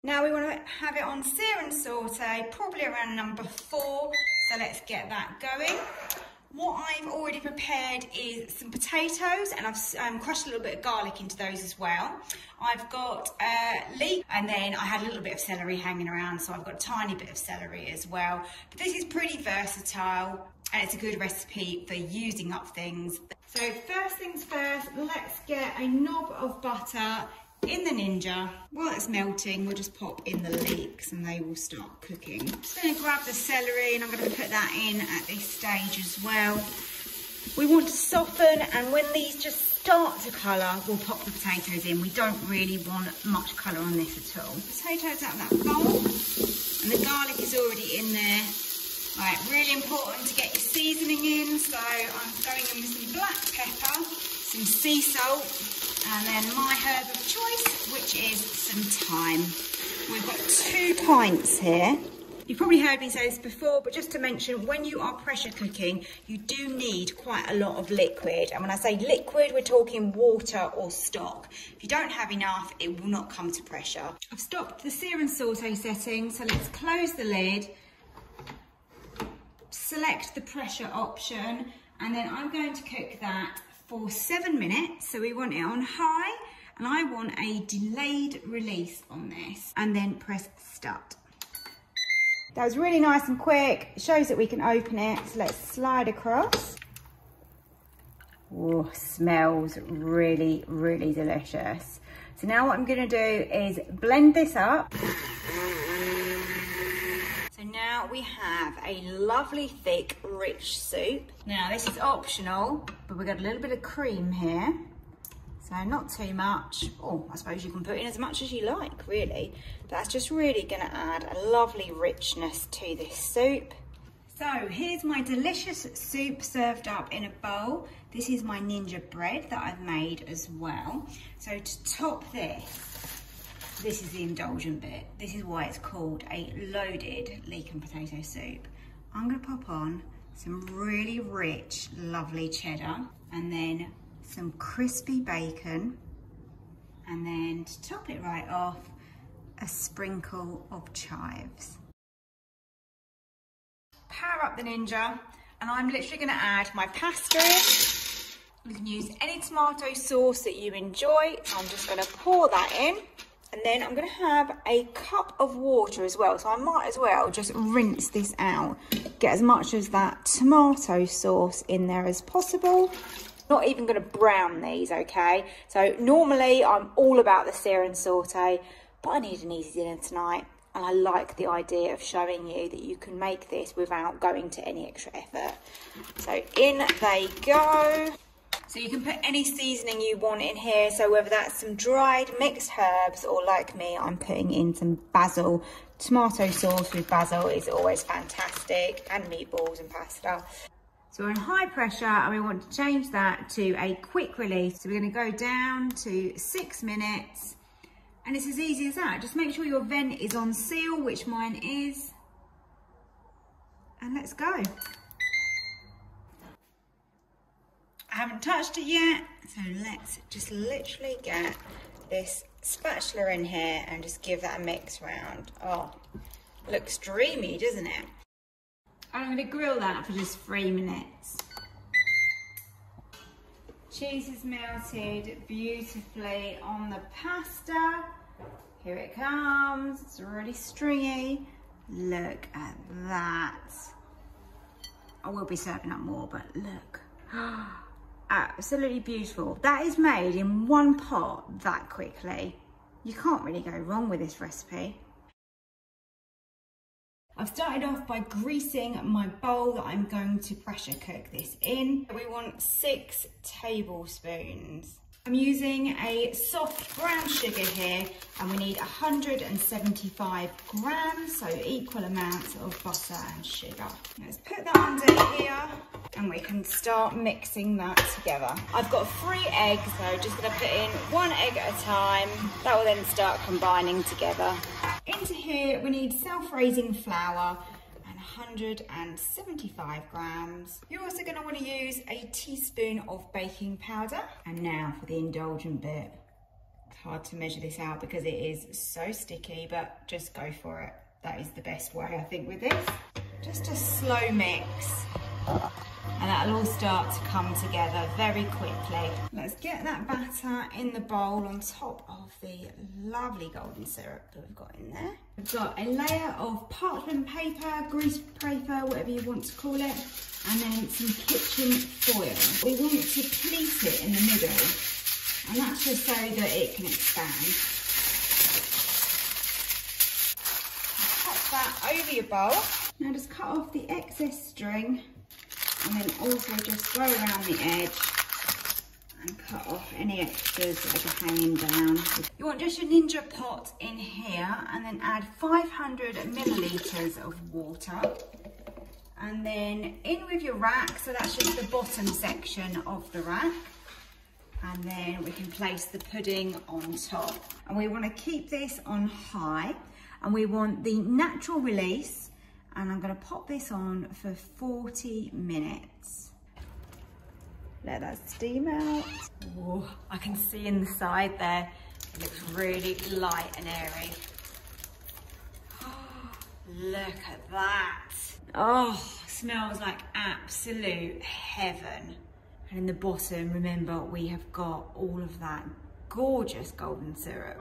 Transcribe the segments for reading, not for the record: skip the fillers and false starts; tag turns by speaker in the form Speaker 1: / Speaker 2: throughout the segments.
Speaker 1: Now we want to have it on sear and saute, probably around number 4. So let's get that going. What I've already prepared is some potatoes, and I've crushed a little bit of garlic into those as well. I've got leek, and then I had a little bit of celery hanging around, so I've got a tiny bit of celery as well. But this is pretty versatile, and it's a good recipe for using up things. So first things first, let's get a knob of butter in the Ninja. While it's melting, we'll just pop in the leeks and they will start cooking. I'm just going to grab the celery and I'm going to put that in at this stage as well. We want to soften, and when these just start to colour, we'll pop the potatoes in. We don't really want much colour on this at all. Potatoes out of that bowl, and the garlic is already in there. Right, really important to get your seasoning in, so I'm going in with some black pepper, some sea salt, and then my herb of choice, which is some thyme. We've got 2 pints here. You've probably heard me say this before, but just to mention, when you are pressure cooking, you do need quite a lot of liquid. And when I say liquid, we're talking water or stock. If you don't have enough, it will not come to pressure. I've stopped the sear and saute setting, so let's close the lid, select the pressure option, and then I'm going to cook that for 7 minutes. So we want it on high, and I want a delayed release on this, and then press start. That was really nice and quick. It shows that we can open it. So let's slide across. Oh, smells really, really delicious. So now what I'm gonna do is blend this up. So now we have a lovely, thick, rich soup. Now this is optional, but we've got a little bit of cream here. So not too much. Oh, I suppose you can put in as much as you like, really. That's just really gonna add a lovely richness to this soup. So here's my delicious soup served up in a bowl. This is my Ninja bread that I've made as well. So to top this is the indulgent bit. This is why it's called a loaded leek and potato soup. I'm gonna pop on some really rich, lovely cheddar, and then some crispy bacon, and then to top it right off, a sprinkle of chives. Power up the Ninja, and I'm literally going to add my pasta in. You can use any tomato sauce that you enjoy. I'm just going to pour that in, and then I'm going to have a cup of water as well, so I might as well just rinse this out, get as much as that tomato sauce in there as possible. Not even going to brown these, okay? So normally I'm all about the sear and saute, but I need an easy dinner tonight, and I like the idea of showing you that you can make this without going to any extra effort. So in they go. So you can put any seasoning you want in here, so whether that's some dried mixed herbs, or like me, I'm putting in some basil. Tomato sauce with basil is always fantastic, and meatballs and pasta. So we're on high pressure, and we want to change that to a quick release. So we're going to go down to 6 minutes, and it's as easy as that. Just make sure your vent is on seal, which mine is, and let's go. I haven't touched it yet, so let's just literally get this spatula in here and just give that a mix round. Oh, looks dreamy, doesn't it? I'm going to grill that for just 3 minutes. Cheese is melted beautifully on the pasta. Here it comes. It's already stringy. Look at that. I will be serving up more, but look. Absolutely beautiful. That is made in one pot that quickly. You can't really go wrong with this recipe. I've started off by greasing my bowl that I'm going to pressure cook this in. We want 6 tablespoons. I'm using a soft brown sugar here, and we need 175 grams, so equal amounts of butter and sugar. Let's put that under here, and we can start mixing that together. I've got 3 eggs, so just gonna put in 1 egg at a time. That will then start combining together. Into here, we need self-raising flour and 175 grams. You're also going to want to use a teaspoon of baking powder. And now for the indulgent bit. hard to measure this out because it is so sticky, but just go for it. That is the best way, I think, with this. Just a slow mix, and that'll all start to come together very quickly. Let's get that batter in the bowl on top of the lovely golden syrup that we've got in there. We've got a layer of parchment paper, grease paper, whatever you want to call it, and then some kitchen foil. We want to pleat it in the middle, and that's just so that it can expand. Pop that over your bowl. Now just cut off the excess string, and then also just go around the edge and cut off any extras that are hanging down. You want just your Ninja pot in here, and then add 500 millilitres of water. And then in with your rack, so that's just the bottom section of the rack. And then we can place the pudding on top. And we want to keep this on high, and we want the natural release. And I'm going to pop this on for 40 minutes. Let that steam out. Oh, I can see in the side there, it looks really light and airy. Oh, look at that. Oh, smells like absolute heaven. And in the bottom, remember, we have got all of that gorgeous golden syrup.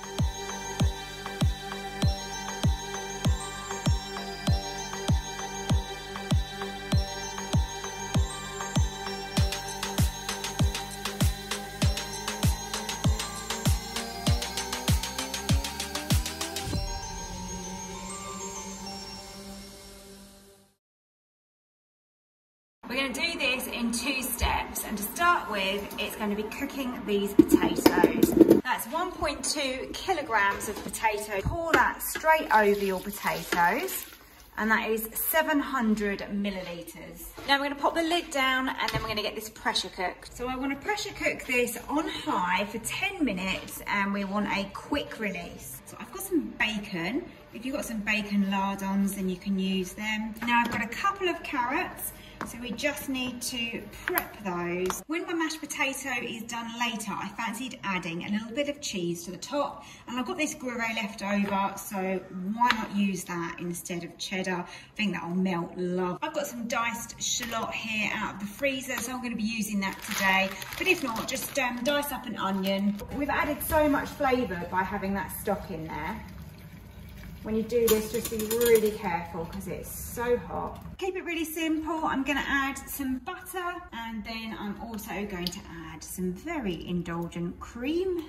Speaker 1: We're going to do this in 2 steps, and to start with, it's going to be cooking these potatoes. That's 1.2 kilograms of potatoes. Pour that straight over your potatoes, and that is 700 millilitres. Now we're going to pop the lid down, and then we're going to get this pressure cooked. So I want to pressure cook this on high for 10 minutes, and we want a quick release. So I've got some bacon. If you've got some bacon lardons, then you can use them. Now I've got a couple of carrots. So we just need to prep those. When my mashed potato is done later, I fancied adding a little bit of cheese to the top, and I've got this Gruyere left over, so why not use that instead of cheddar? I think that'll melt love. I've got some diced shallot here out of the freezer, so I'm going to be using that today. But if not, just dice up an onion. We've added so much flavour by having that stock in there. When you do this, just be really careful because it's so hot. Keep it really simple. I'm going to add some butter, and then I'm also going to add some very indulgent cream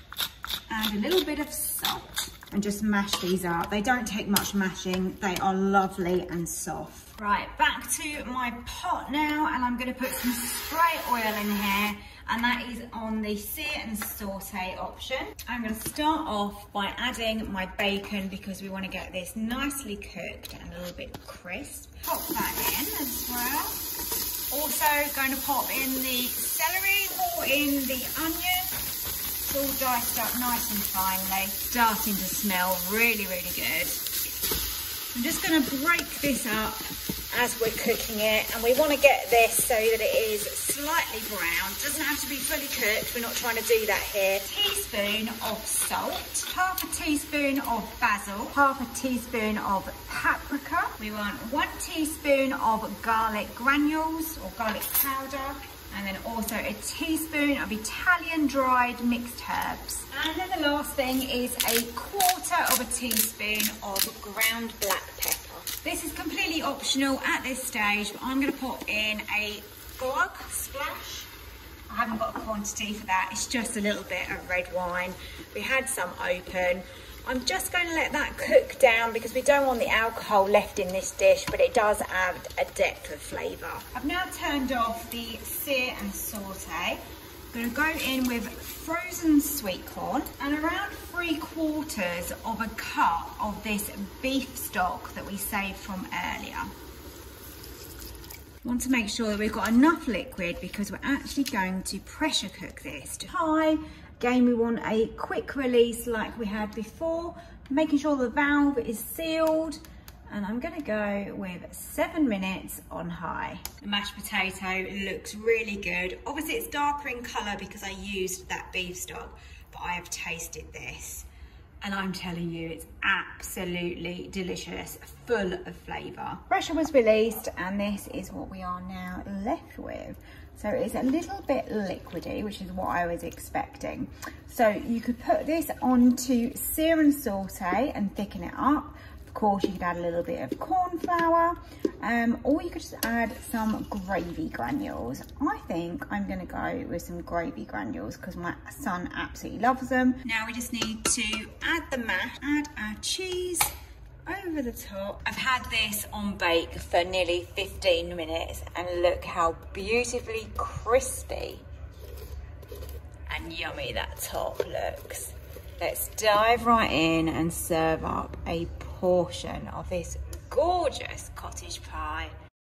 Speaker 1: and a little bit of salt, and just mash these up. They don't take much mashing. They are lovely and soft. Right, back to my pot now, and I'm going to put some spray oil in here, and that is on the sear and saute option. I'm going to start off by adding my bacon because we want to get this nicely cooked and a little bit crisp. Pop that in as well. Also going to pop in the celery or in the onion. It's all diced up nice and finely. Starting to smell really, really good. I'm just going to break this up as we're cooking it, and we want to get this so that it is slightly brown. It doesn't have to be fully cooked, we're not trying to do that here. Teaspoon of salt, half a teaspoon of basil, half a teaspoon of paprika. We want 1 teaspoon of garlic granules or garlic powder, and then also a teaspoon of Italian dried mixed herbs. And then the last thing is a 1/4 of a teaspoon of ground black pepper. This is completely optional at this stage, but I'm going to pop in a glug splash. I haven't got a quantity for that, it's just a little bit of red wine. We had some open. I'm just going to let that cook down because we don't want the alcohol left in this dish, but it does add a depth of flavour. I've now turned off the sear and saute. I'm going to go in with frozen sweet corn and around 3/4 of a cup of this beef stock that we saved from earlier. Want to make sure that we've got enough liquid because we're actually going to pressure cook this to high. Again, we want a quick release like we had before, making sure the valve is sealed. And I'm going to go with 7 minutes on high. The mashed potato looks really good. Obviously it's darker in colour because I used that beef stock, but I have tasted this. And I'm telling you, it's absolutely delicious, full of flavour. Pressure was released, and this is what we are now left with. So it's a little bit liquidy, which is what I was expecting. So you could put this onto sear and saute and thicken it up. Of course, you could add a little bit of corn flour, or you could just add some gravy granules. I think I'm gonna go with some gravy granules because my son absolutely loves them. Now we just need to add the mash, add our cheese over the top. I've had this on bake for nearly 15 minutes and look how beautifully crispy and yummy that top looks. Let's dive right in and serve up a portion of this gorgeous cottage pie.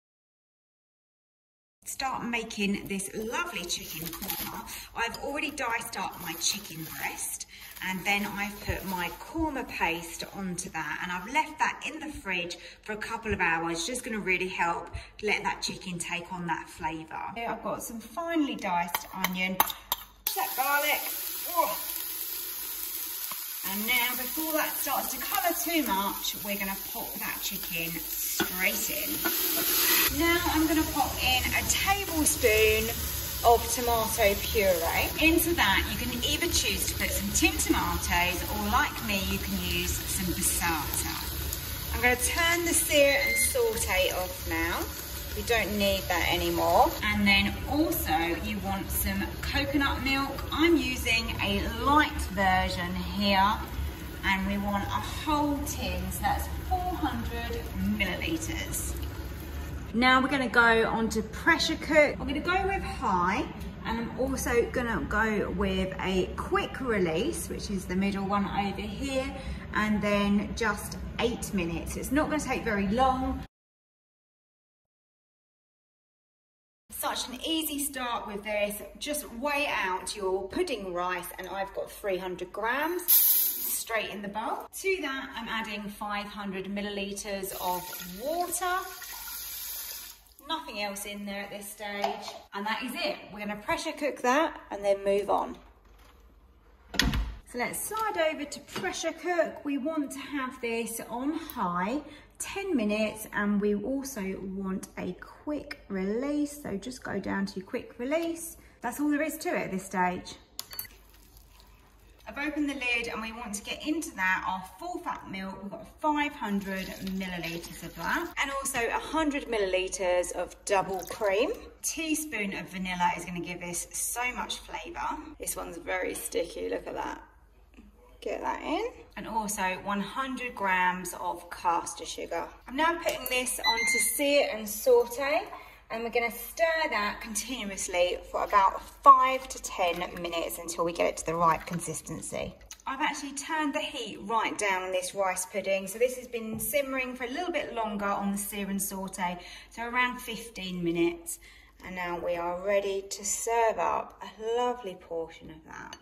Speaker 1: Start making this lovely chicken korma. I've already diced up my chicken breast, and then I've put my korma paste onto that, and I've left that in the fridge for a couple of hours, just going to really help let that chicken take on that flavour. Here I've got some finely diced onion, that garlic. Oh. And now, before that starts to colour too much, we're going to pop that chicken straight in. Now I'm going to pop in a tablespoon of tomato puree. Into that, you can either choose to put some tinned tomatoes, or like me, you can use some passata. I'm going to turn the sear and saute off now. We don't need that anymore. And then also you want some coconut milk. I'm using a light version here, and we want a whole tin, so that's 400 millilitres. Now we're gonna go on to pressure cook. I'm gonna go with high, and I'm also gonna go with a quick release, which is the middle one over here, and then just 8 minutes. It's not gonna take very long. Such an easy start with this. Just weigh out your pudding rice, and I've got 300 grams straight in the bowl. To that, I'm adding 500 millilitres of water. Nothing else in there at this stage. And that is it. We're gonna pressure cook that and then move on. So let's slide over to pressure cook. We want to have this on high, 10 minutes, and we also want a quick release. So just go down to quick release. That's all there is to it at this stage. I've opened the lid, and we want to get into that our full fat milk. We've got 500 millilitres of that, and also 100 millilitres of double cream. A teaspoon of vanilla is going to give this so much flavour. This one's very sticky, look at that. Get that in. And also 100 grams of caster sugar. I'm now putting this onto sear and saute, and we're going to stir that continuously for about 5 to 10 minutes until we get it to the right consistency. I've actually turned the heat right down on this rice pudding, so this has been simmering for a little bit longer on the sear and saute, so around 15 minutes. And now we are ready to serve up a lovely portion of that.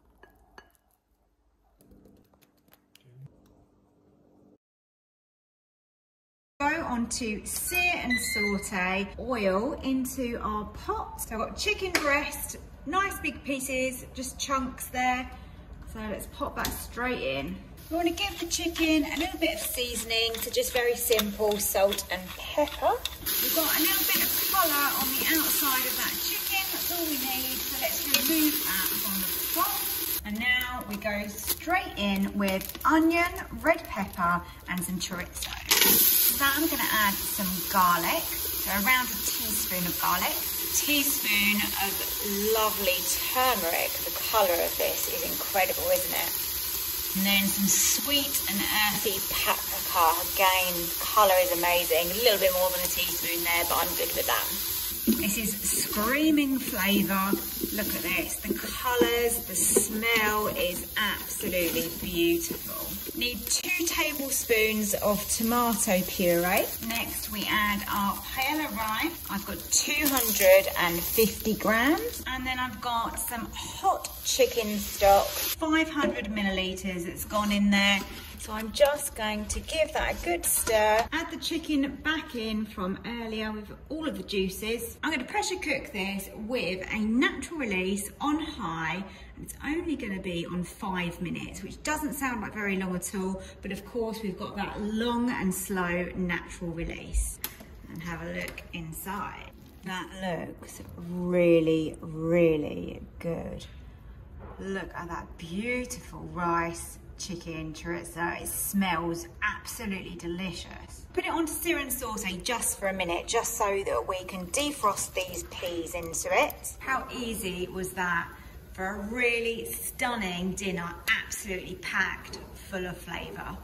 Speaker 1: Go on to sear and saute, oil into our pot. So I've got chicken breast, nice big pieces, just chunks there. So let's pop that straight in. We want to give the chicken a little bit of seasoning, so just very simple salt and pepper. We've got a little bit of colour on the outside of that chicken, that's all we need. So let's remove that from the pot. And now we go straight in with onion, red pepper, and some chorizo. So I'm going to add some garlic, so around a teaspoon of garlic, a teaspoon of lovely turmeric. The colour of this is incredible, isn't it? And then some sweet and earthy paprika. Again, colour is amazing. A little bit more than a teaspoon there, but I'm good with that. This is screaming flavour. Look at this. The colours, the smell is absolutely beautiful. Need 2 tablespoons of tomato puree. Next, we add our paella rye. I've got 250 grams. And then I've got some hot chicken stock, 500 millilitres. It's gone in there. So I'm just going to give that a good stir. Add the chicken back in from earlier with all of the juices. I'm going to pressure cook this with a natural release on high. And it's only going to be on 5 minutes, which doesn't sound like very long at all. But of course, we've got that long and slow natural release. And have a look inside. That looks really, really good. Look at that beautiful rice chicken chorizo. It smells absolutely delicious. Put it onto sear and saute just for a minute, just so that we can defrost these peas into it. How easy was that for a really stunning dinner, absolutely packed full of flavour.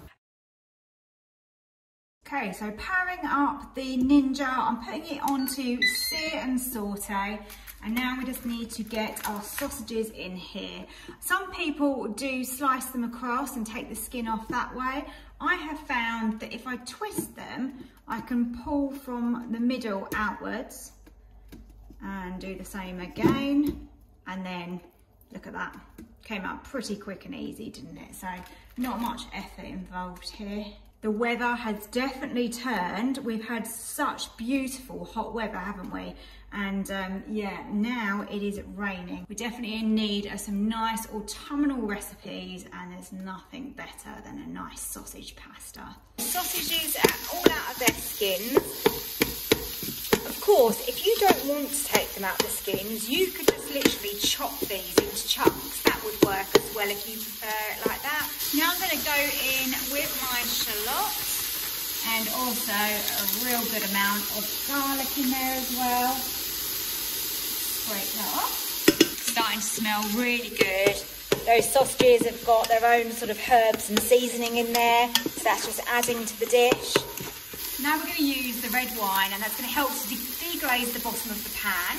Speaker 1: Okay, so powering up the Ninja, I'm putting it onto sear and saute. And now we just need to get our sausages in here. Some people do slice them across and take the skin off that way. I have found that if I twist them, I can pull from the middle outwards and do the same again. And then look at that, came out pretty quick and easy, didn't it? So not much effort involved here. The weather has definitely turned. We've had such beautiful hot weather, haven't we? And yeah, now it is raining. We're definitely in need of some nice autumnal recipes, and there's nothing better than a nice sausage pasta. The sausages are all out of their skins. Of course, if you don't want to take them out of the skins, you could just literally chop these into chunks. That would work as well if you prefer it like that. Now I'm going to go in with my shallots and also a real good amount of garlic in there as well. Scrape that off. Starting to smell really good. Those sausages have got their own sort of herbs and seasoning in there, so that's just adding to the dish. Now we're going to use the red wine, and that's going to help to deglaze the bottom of the pan.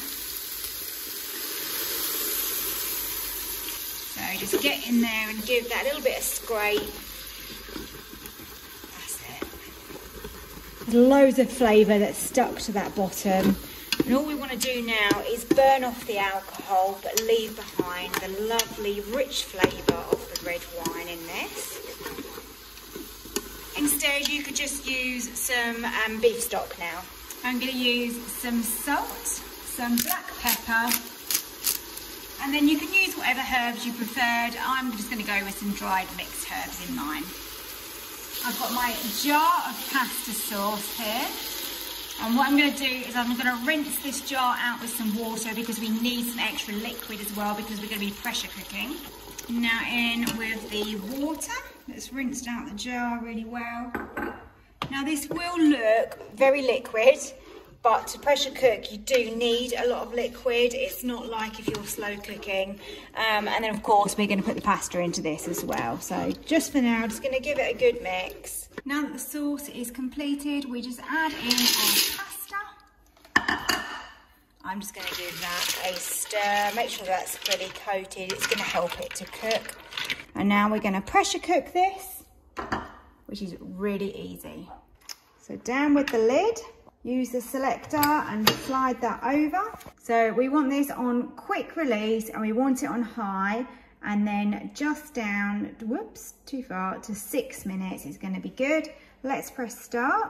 Speaker 1: So just get in there and give that a little bit of scrape. That's it. There's loads of flavour that's stuck to that bottom. And all we want to do now is burn off the alcohol, but leave behind the lovely rich flavour of the red wine in this. Instead, you could just use some beef stock now. I'm going to use some salt, some black pepper, and then you can use whatever herbs you preferred. I'm just going to go with some dried mixed herbs in mine. I've got my jar of pasta sauce here. And what I'm going to do is I'm going to rinse this jar out with some water, because we need some extra liquid as well, because we're going to be pressure cooking. Now in with the water. That's rinsed out the jar really well. Now this will look very liquid, but to pressure cook you do need a lot of liquid. It's not like if you're slow cooking. And then of course we're going to put the pasta into this as well. So just for now, just going to give it a good mix. Now that the sauce is completed, we just add in our pasta. I'm just going to give that a stir, make sure that's fully coated. It's going to help it to cook. And now we're going to pressure cook this, which is really easy. So down with the lid, use the selector and slide that over. So we want this on quick release, and we want it on high, and then just down, whoops, too far, to 6 minutes is going to be good. Let's press start.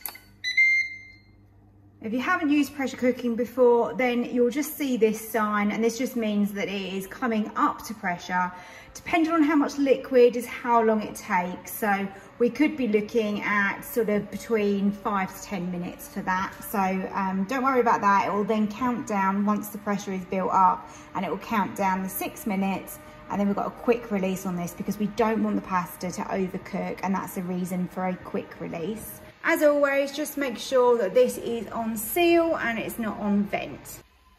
Speaker 1: If you haven't used pressure cooking before, then you'll just see this sign, and this just means that it is coming up to pressure. Depending on how much liquid is how long it takes. So we could be looking at sort of between 5 to 10 minutes for that. So don't worry about that. It will then count down once the pressure is built up, and it will count down the 6 minutes. And then we've got a quick release on this, because we don't want the pasta to overcook, and that's the reason for a quick release. As always, just make sure that this is on seal and it's not on vent.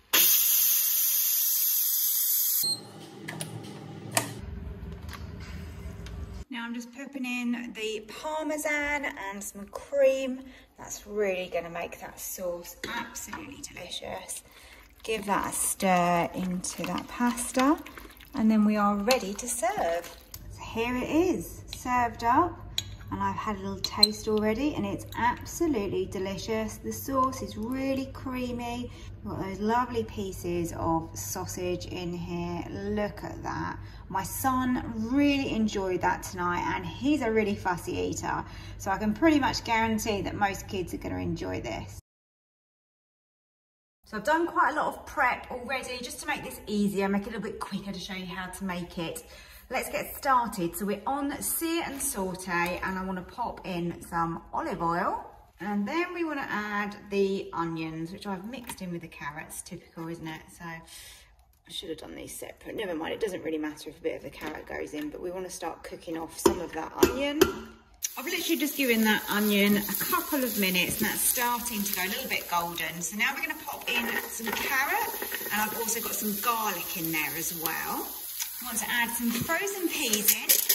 Speaker 1: Now I'm just popping in the Parmesan and some cream. That's really going to make that sauce absolutely delicious. Give that a stir into that pasta, and then we are ready to serve. So here it is, served up. And I've had a little taste already and it's absolutely delicious. The sauce is really creamy. We've got those lovely pieces of sausage in here. Look at that. My son really enjoyed that tonight and he's a really fussy eater. So I can pretty much guarantee that most kids are going to enjoy this. So I've done quite a lot of prep already just to make this easier, make it a little bit quicker to show you how to make it. Let's get started. So we're on sear and saute and I want to pop in some olive oil and then we want to add the onions, which I've mixed in with the carrots. Typical, isn't it? So I should have done these separate. Never mind, it doesn't really matter if a bit of the carrot goes in, but we want to start cooking off some of that onion. I've literally just given that onion a couple of minutes and that's starting to go a little bit golden. So now we're going to pop in some carrot and I've also got some garlic in there as well. I want to add some frozen peas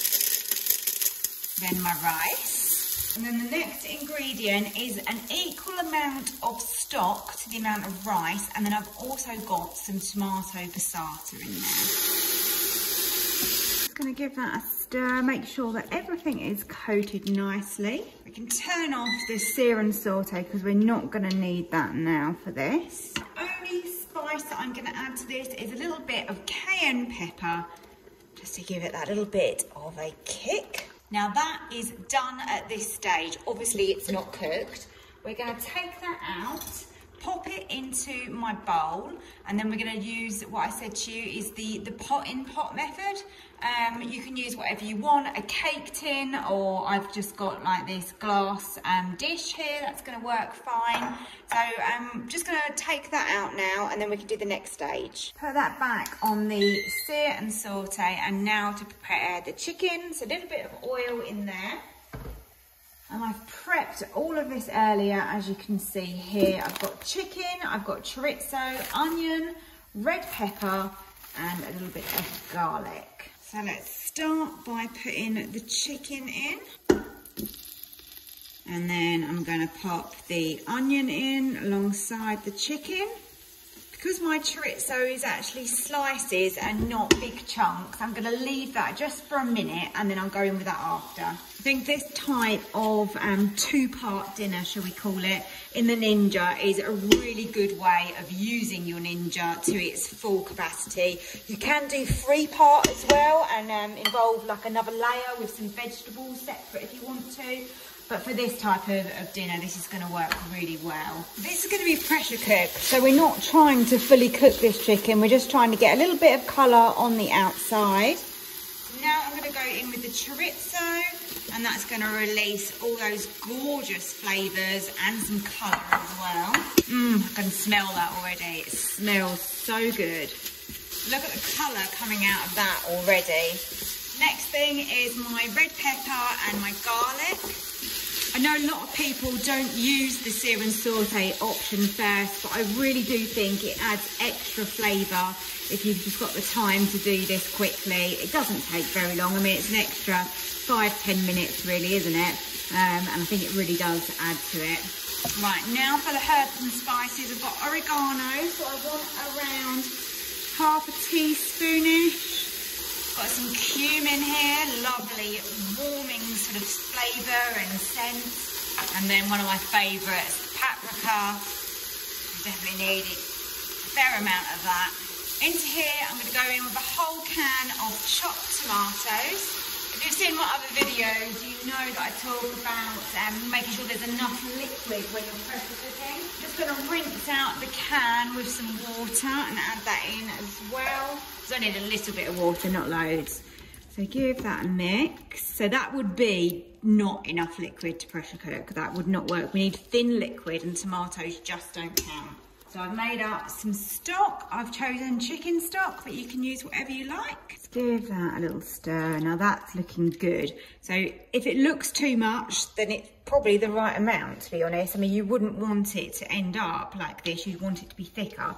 Speaker 1: in, then my rice. And then the next ingredient is an equal amount of stock to the amount of rice. And then I've also got some tomato passata in there. Just going to give that a stir, make sure that everything is coated nicely. We can turn off the sear and saute because we're not going to need that now for this. The only spice that I'm going to add to this is a little bit of cayenne pepper, just to give it that little bit of a kick. Now that is done at this stage. Obviously it's not cooked. We're going to take that out, pop it into my bowl, and then we're going to use what I said to you is the pot-in-pot method. You can use whatever you want, a cake tin, or I've just got like this glass dish here, that's going to work fine. So I'm just going to take that out now and then we can do the next stage. Put that back on the sear and saute, and now to prepare the chicken. So a little bit of oil in there. And I've prepped all of this earlier, as you can see here. I've got chicken, I've got chorizo, onion, red pepper, and a little bit of garlic. So let's start by putting the chicken in. And then I'm going to pop the onion in alongside the chicken. Because my chorizo is actually slices and not big chunks, I'm going to leave that just for a minute and then I'll go in with that after. I think this type of two-part dinner, shall we call it, in the Ninja is a really good way of using your Ninja to its full capacity. You can do 3-part as well and involve like another layer with some vegetables separate if you want to. But for this type of dinner, this is going to work really well. This is going to be pressure cooked, so we're not trying to fully cook this chicken. We're just trying to get a little bit of colour on the outside. Now I'm going to go in with the chorizo, and that's going to release all those gorgeous flavours and some colour as well. I can smell that already. It smells so good. Look at the colour coming out of that already. Next thing is my red pepper and my garlic. I know a lot of people don't use the sear and saute option first, but I really do think it adds extra flavour if you've just got the time to do this quickly. It doesn't take very long. I mean, it's an extra 5-10 minutes really, isn't it? And I think it really does add to it. Right, now for the herbs and spices, I've got oregano, so I want around half a teaspoonish. Got some cumin here, lovely warming sort of flavour and scent. And then one of my favourites, paprika. Definitely need a fair amount of that. Into here, I'm going to go in with a whole can of chopped tomatoes. If you've seen my other videos, you know that I talk about making sure there's enough liquid when you're pressure cooking. Just going to rinse out the can with some water and add that in as well. So I need a little bit of water, not loads. So give that a mix. So that would be not enough liquid to pressure cook. That would not work. We need thin liquid and tomatoes just don't count. So I've made up some stock. I've chosen chicken stock, but you can use whatever you like. Let's give that a little stir. Now that's looking good. So if it looks too much, then it's probably the right amount, to be honest. I mean, you wouldn't want it to end up like this. You'd want it to be thicker.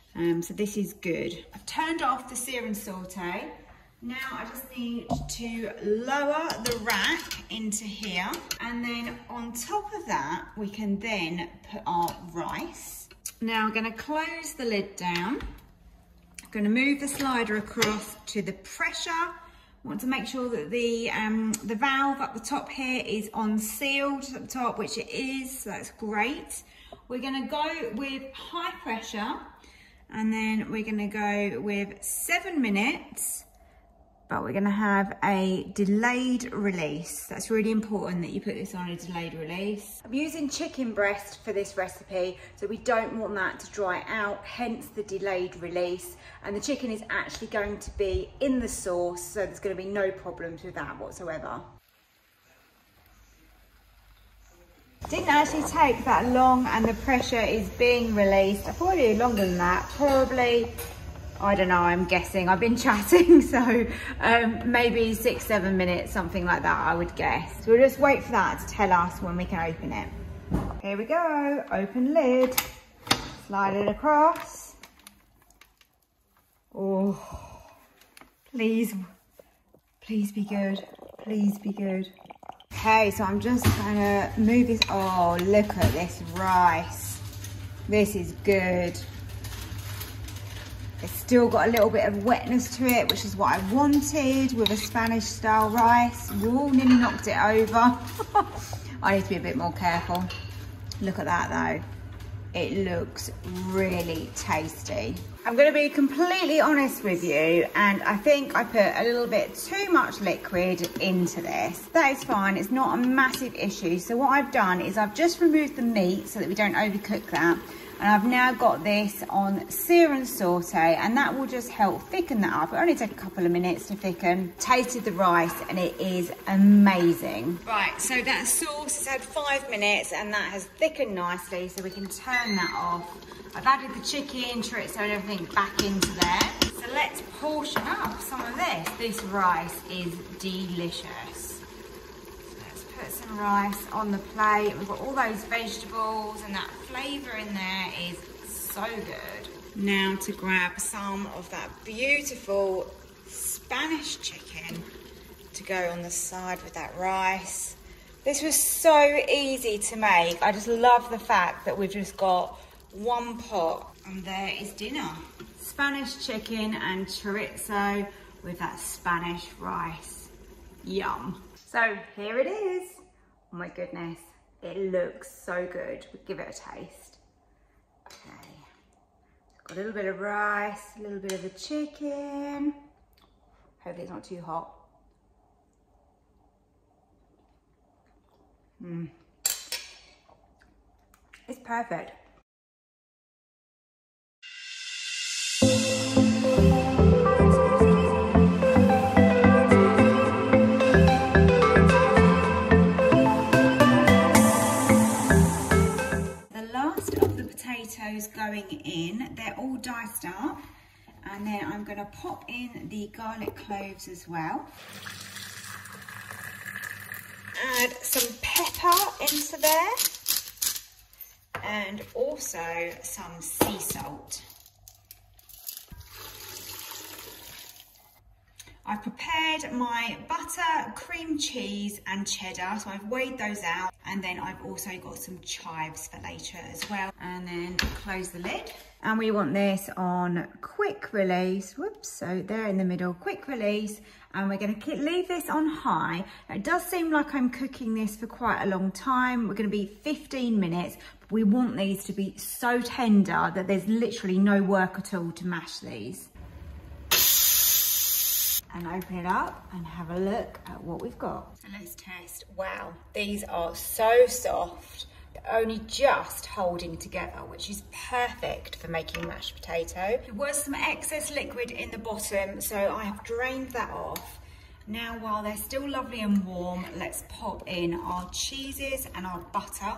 Speaker 1: So this is good. I've turned off the sear and saute. Now I just need to lower the rack into here. And then on top of that, we can then put our rice. Now I'm going to close the lid down. I'm going to move the slider across to the pressure Want to make sure that the valve up the top here is on sealed at the top, which it is, so that's great. We're going to go with high pressure, and then we're going to go with 7 minutes, but we're going to have a delayed release. That's really important that you put this on a delayed release. I'm using chicken breast for this recipe, so we don't want that to dry out, hence the delayed release. And the chicken is actually going to be in the sauce, so there's going to be no problems with that whatsoever. Didn't actually take that long, and the pressure is being released. Probably longer than that, probably, I don't know, I'm guessing. I've been chatting, so maybe 6-7 minutes, something like that, I would guess. So we'll just wait for that to tell us when we can open it. Here we go, open lid, slide it across. Oh, please be good, please be good. Okay, so I'm just gonna move this. Oh, look at this rice. This is good. It's still got a little bit of wetness to it, which is what I wanted with a Spanish style rice. Ooh, nearly knocked it over. I need to be a bit more careful. Look at that though. It looks really tasty. I'm going to be completely honest with you, and I think I put a little bit too much liquid into this. That is fine, it's not a massive issue. So what I've done is I've just removed the meat so that we don't overcook that. And I've now got this on sear and saute, and that will just help thicken that up. It only take a couple of minutes to thicken. Tasted the rice and it is amazing. Right, so that sauce has had 5 minutes and that has thickened nicely, so we can turn that off. I've added the chicken, chorizo and everything back into there. So let's portion up some of this. This rice is delicious. Put some rice on the plate. We've got all those vegetables, and that flavour in there is so good. Now to grab some of that beautiful Spanish chicken to go on the side with that rice. This was so easy to make. I just love the fact that we've just got one pot, and there is dinner. Spanish chicken and chorizo with that Spanish rice. Yum. So here it is. Oh my goodness, it looks so good. We'll give it a taste. Okay, got a little bit of rice, a little bit of the chicken. Hopefully it's not too hot. It's perfect. Going in, they're all diced up, and then I'm going to pop in the garlic cloves as well. Add some pepper into there, and also some sea salt. I've prepared my butter, cream cheese and cheddar, so I've weighed those out, and then I've also got some chives for later as well. And then close the lid. And we want this on quick release. Whoops, so there in the middle, quick release. And we're going to leave this on high. Now, it does seem like I'm cooking this for quite a long time. We're going to be 15 minutes. But we want these to be so tender that there's literally no work at all to mash these. And open it up and have a look at what we've got. So let's test. Wow, these are so soft. They're only just holding together, which is perfect for making mashed potato. There was some excess liquid in the bottom, so I have drained that off. Now, while they're still lovely and warm, let's pop in our cheeses and our butter.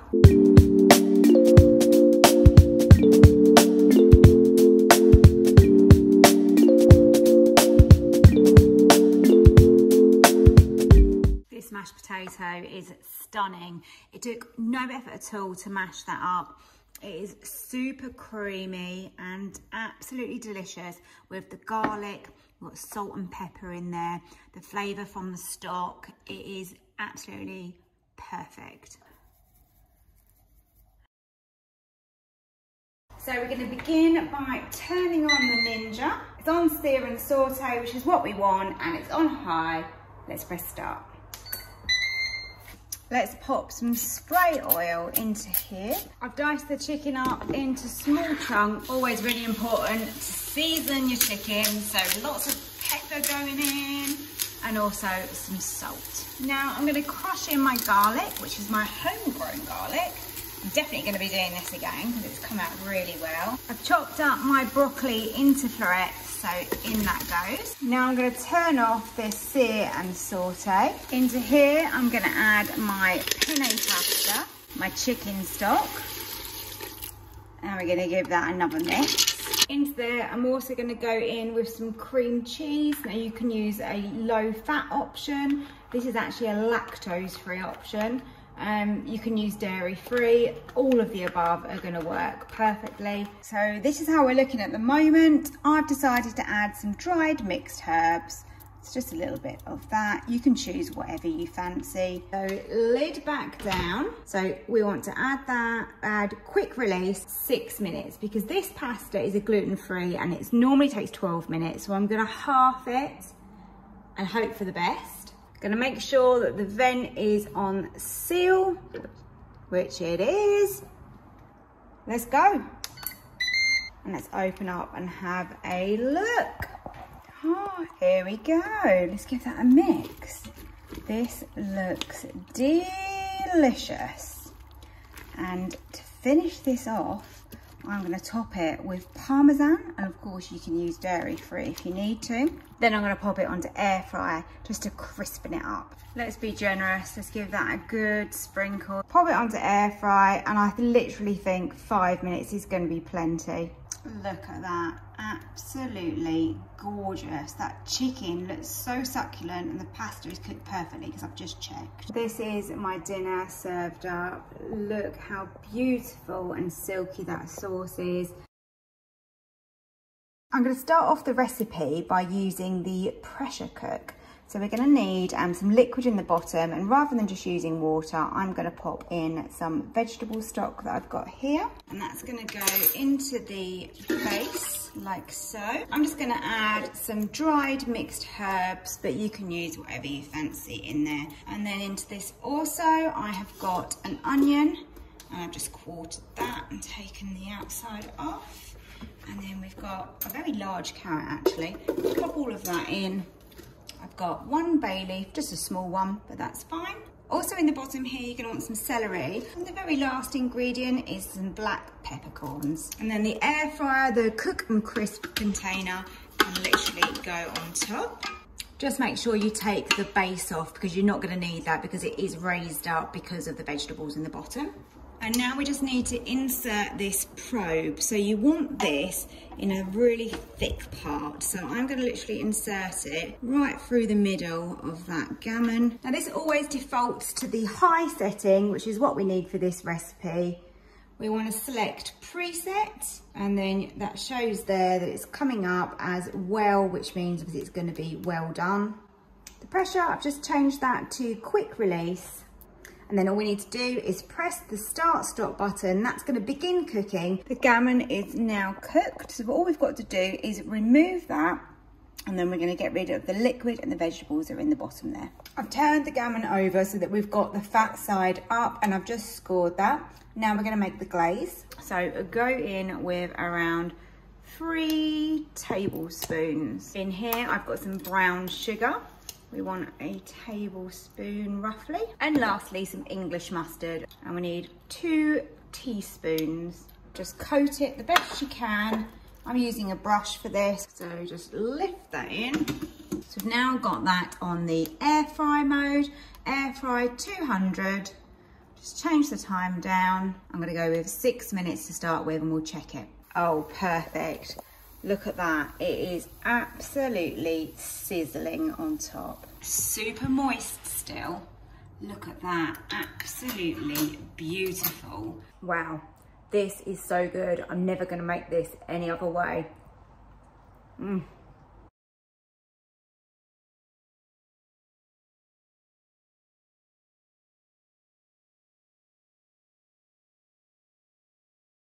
Speaker 1: Mashed potato is stunning. It took no effort at all to mash that up. It is super creamy and absolutely delicious with the garlic. We've got salt and pepper in there, the flavour from the stock. It is absolutely perfect. So we're going to begin by turning on the Ninja. It's on sear and saute, which is what we want, and it's on high. Let's press start. Let's pop some spray oil into here. I've diced the chicken up into small chunks. Always really important to season your chicken. So lots of pepper going in and also some salt. Now I'm going to crush in my garlic, which is my homegrown garlic. I'm definitely going to be doing this again because it's come out really well. I've chopped up my broccoli into florets, so in that goes. Now I'm going to turn off this sear and saute. Into here I'm going to add my penne pasta, my chicken stock, and we're going to give that another mix. Into there I'm also going to go in with some cream cheese. Now you can use a low fat option. This is actually a lactose free option. You can use dairy free. All of the above are going to work perfectly. So this is how we're looking at the moment. I've decided to add some dried mixed herbs. It's just a little bit of that. You can choose whatever you fancy. So lid back down. So we want to add that, add quick release 6 minutes, because this pasta is a gluten-free and it normally takes 12 minutes. So I'm going to half it and hope for the best. Going to make sure that the vent is on seal, which it is. Let's go. And let's open up and have a look. Oh, here we go. Let's give that a mix. This looks delicious. And to finish this off, I'm going to top it with Parmesan, and of course you can use dairy free if you need to. Then I'm going to pop it onto air fryer just to crispen it up. Let's be generous, let's give that a good sprinkle. Pop it onto air fry, and I literally think 5 minutes is going to be plenty. Look at that, absolutely gorgeous. That chicken looks so succulent and the pasta is cooked perfectly because I've just checked. This is my dinner served up. Look how beautiful and silky that sauce is. I'm going to start off the recipe by using the pressure cook. So we're going to need some liquid in the bottom, and rather than just using water, I'm going to pop in some vegetable stock that I've got here. And that's going to go into the base like so. I'm just going to add some dried mixed herbs, but you can use whatever you fancy in there. And then into this also, I have got an onion, and I've just quartered that and taken the outside off. And then we've got a very large carrot actually. Pop all of that in. I've got 1 bay leaf, just a small one, but that's fine. Also in the bottom here, you're going to want some celery. And the very last ingredient is some black peppercorns. And then the air fryer, the cook and crisp container, can literally go on top. Just make sure you take the base off because you're not going to need that because it is raised up because of the vegetables in the bottom. And now we just need to insert this probe. So you want this in a really thick part. So I'm going to literally insert it right through the middle of that gammon. Now this always defaults to the high setting, which is what we need for this recipe. We want to select preset, and then that shows there that it's coming up as well, which means it's going to be well done. The pressure, I've just changed that to quick release. And then all we need to do is press the start stop button. That's going to begin cooking. The gammon is now cooked. So all we've got to do is remove that, and then we're going to get rid of the liquid, and the vegetables are in the bottom there. I've turned the gammon over so that we've got the fat side up, and I've just scored that. Now we're going to make the glaze. So go in with around 3 tablespoons. In here I've got some brown sugar. We want a tablespoon roughly. And lastly, some English mustard. And we need 2 teaspoons. Just coat it the best you can. I'm using a brush for this, so just lift that in. So we've now got that on the air fry mode. Air fry 200. Just change the time down. I'm gonna go with 6 minutes to start with, and we'll check it. Oh, perfect. Look at that, it is absolutely sizzling on top. Super moist still. Look at that, absolutely beautiful. Wow, this is so good. I'm never gonna make this any other way.